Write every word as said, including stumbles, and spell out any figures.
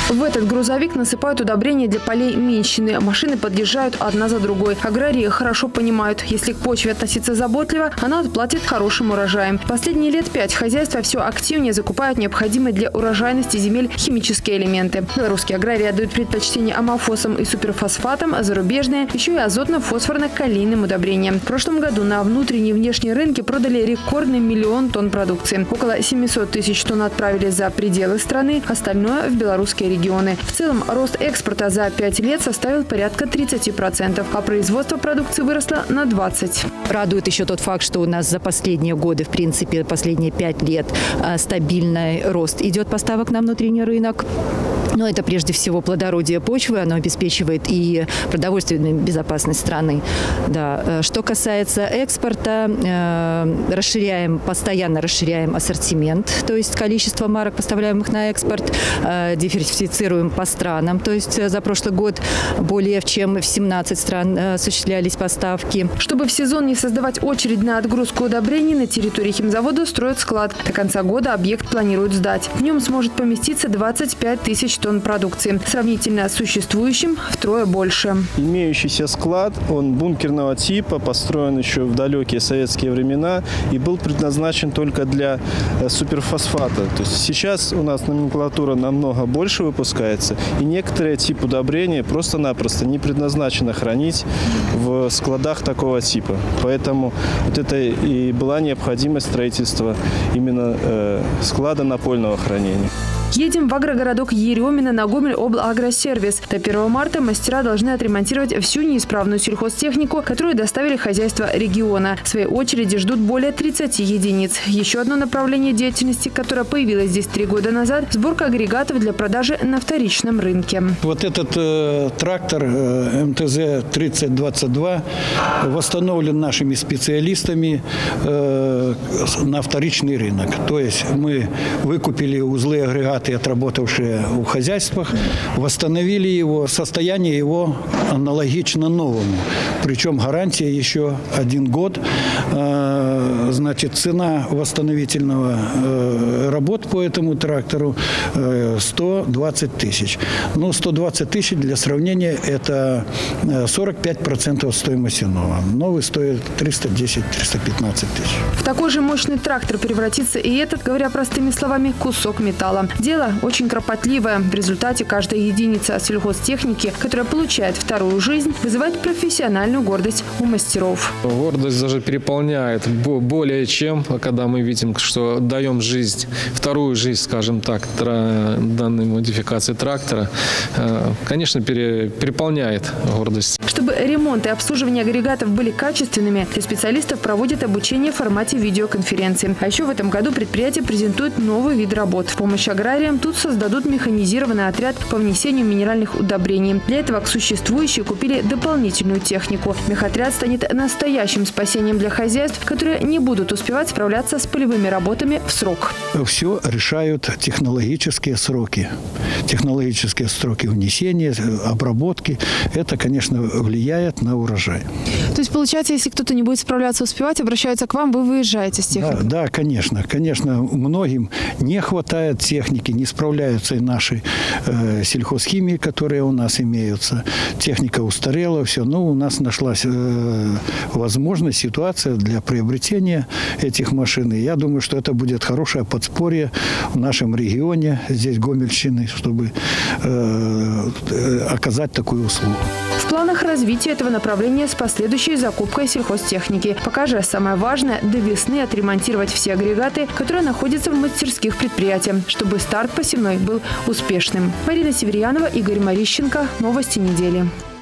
В этот грузовик насыпают удобрения для полей меньшины. Машины подъезжают одна за другой. Аграрии хорошо понимают, если к почве относиться заботливо, она отплатит хорошим урожаем. Последние лет пять хозяйства все активнее закупают необходимые для урожайности земель химические элементы. Белорусские аграрии отдают предпочтение амофосам и суперфосфатам, а зарубежные еще и азотно-фосфорно-калийным удобрениям. В прошлом году на внутренние и внешние рынки продали рекордный миллион тонн продукции. Около семисот тысяч тонн отправили за пределы страны, остальное в белорусские регионы. В целом рост экспорта за пять лет составил порядка тридцати процентов, а производство продукции выросло на двадцать процентов. Радует еще тот факт, что у нас за последние годы, в принципе, последние пять лет стабильный рост идет поставок на внутренний рынок. Но это прежде всего плодородие почвы, оно обеспечивает и продовольственную безопасность страны. Да. Что касается экспорта, э, расширяем, постоянно расширяем ассортимент, то есть количество марок, поставляемых на экспорт, э, диверсифицируем по странам. То есть за прошлый год более чем в семнадцать стран э, осуществлялись поставки. Чтобы в сезон не создавать очередь на отгрузку удобрений, на территории химзавода строят склад. До конца года объект планируют сдать. В нем сможет поместиться двадцать пять тысяч тонн продукции. Сравнительно с существующим втрое больше. Имеющийся склад, он бункерного типа, построен еще в далекие советские времена и был предназначен только для суперфосфата. То есть сейчас у нас номенклатура намного больше выпускается, и некоторые типы удобрения просто-напросто не предназначено хранить в складах такого типа. Поэтому вот это и была необходимость строительства именно э, склада напольного хранения. Едем в агрогородок Еремино на Гомель-Облагросервис. До первого марта мастера должны отремонтировать всю неисправную сельхозтехнику, которую доставили хозяйства региона. В своей очереди ждут более тридцати единиц. Еще одно направление деятельности, которое появилось здесь три года назад – сборка агрегатов для продажи на вторичном рынке. Вот этот э, трактор э, эм тэ зэ тридцать двадцать два восстановлен нашими специалистами э, на вторичный рынок. То есть мы выкупили узлы агрегатов, отработавшие в хозяйствах, восстановили его, состояние его аналогично новому. Причем гарантия еще один год. Значит, цена восстановительного работ по этому трактору сто двадцать тысяч. Ну, сто двадцать тысяч для сравнения это сорок пять процентов стоимости нового. Новый стоит триста десять — триста пятнадцать тысяч. В такой же мощный трактор превратится и этот, говоря простыми словами, кусок металла. Дело очень кропотливое. В результате каждая единица сельхозтехники, которая получает вторую жизнь, вызывает профессиональную гордость у мастеров. Гордость даже переполняет более чем, когда мы видим, что даем жизнь, вторую жизнь, скажем так, данной модификации трактора. Конечно, переполняет гордость. Чтобы ремонт и обслуживание агрегатов были качественными, для специалистов проводят обучение в формате видеоконференции. А еще в этом году предприятие презентует новый вид работ. В помощь аграриям тут создадут механизированный отряд по внесению минеральных удобрений. Для этого к существующей купили дополнительную технику. Мехотряд станет настоящим спасением для хозяйств, которые не будут успевать справляться с полевыми работами в срок. Все решают технологические сроки. Технологические сроки внесения, обработки. Это, конечно, влияет на урожай. То есть, получается, если кто-то не будет справляться, успевать, обращаются к вам, вы выезжаете с техникой? Да, да, конечно. Конечно, многим не хватает техники, не справляются и наши э, сельхозхимии, которые у нас имеются. Техника устарела, все. Но у нас нашлась э, возможность, ситуация для приобретения этих машин. И я думаю, что это будет хорошее подспорье в нашем регионе, здесь Гомельщины, чтобы э, оказать такую услугу. В планах развития этого направления с последующей закупкой сельхозтехники. Пока же самое важное – до весны отремонтировать все агрегаты, которые находятся в мастерских предприятиях, чтобы старт посевной был успешным. Марина Северянова, Игорь Марищенко. Новости недели.